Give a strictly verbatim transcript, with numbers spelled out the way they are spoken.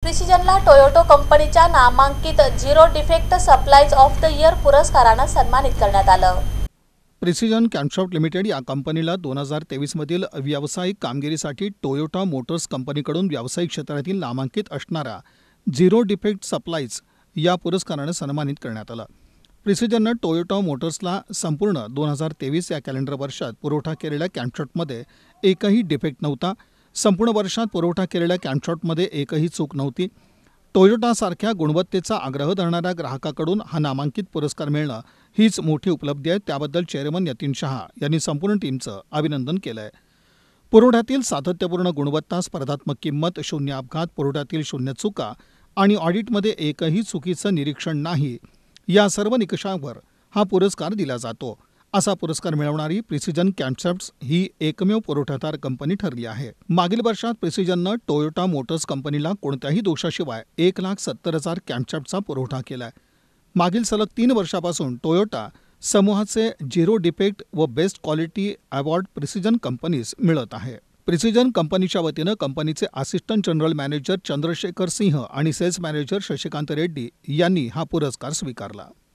प्रिसिजनला Toyota कंपनीच्या नामांकित zero defect supplies of the year पुरस्काराने सन्मानित करण्यात आलं। प्रिसिजन कॅम्पशॉफ्ट लिमिटेड या कंपनीला दोन हजार तेवीस मधील व्यावसायिक कामगिरीसाठी टोयोटा मोटर्स कंपनीकडून व्यावसायिक क्षेत्रातील नामांकित असणारा झिरो डिफेक्ट सप्लायज या पुरस्काराने सन्मानित करण्यात आलं। प्रिसिजननं टोयोटा मोटर्सला संपूर्ण दोन हजार तेवीस या कॅलेंडर वर्षात पुरवठा केलेल्या कॅम्पशॉफ्टमध्ये एकही डिफेक्ट नव्हता। संपूर्ण वर्षात पुरवठा केलेल्या कॅम्पशॉफ्टमध्ये एकही चूक नव्हती। टोयोटासारख्या गुणवत्तेचा आग्रह धरणाऱ्या ग्राहकाकडून हा नामांकित पुरस्कार मिळणं हीच मोठी उपलब्धी आहे। त्याबद्दल चेअरमन यतीन शहा यांनी संपूर्ण टीमचं अभिनंदन केलं आहे। पुरवठ्यातील सातत्यपूर्ण गुणवत्ता, स्पर्धात्मक किंमत, शून्य अपघात, पुरवठ्यातील शून्य चुका आणि ऑडिटमध्ये एकही चुकीचं निरीक्षण नाही, या सर्व निकषांवर हा पुरस्कार दिला जातो। असा पुरस्कार मिळवणारी प्रिसिजन कॅम्पशॉफ्ट्स ही एकमेव पुरवठादार कंपनी ठरली आहे। मागील वर्षात प्रिसिजननं टोयोटा मोटर्स कंपनीला कोणत्याही दोषाशिवाय एक लाख सत्तर हजार कॅम्पशॉफ्टचा पुरवठा केलाय। मागील सलग तीन वर्षापासून टोयोटा समूहाचे झिरो डिफेक्ट व best quality award Precision companies मिळत आहे। प्रिसिजन कंपनीच्या वतीनं कंपनीचे assistant general manager Chandrashekhar Singh आणि सेल्स मॅनेजर शशिकांत रेड्डी यांनी हा पुरस्कार स्वीकारला।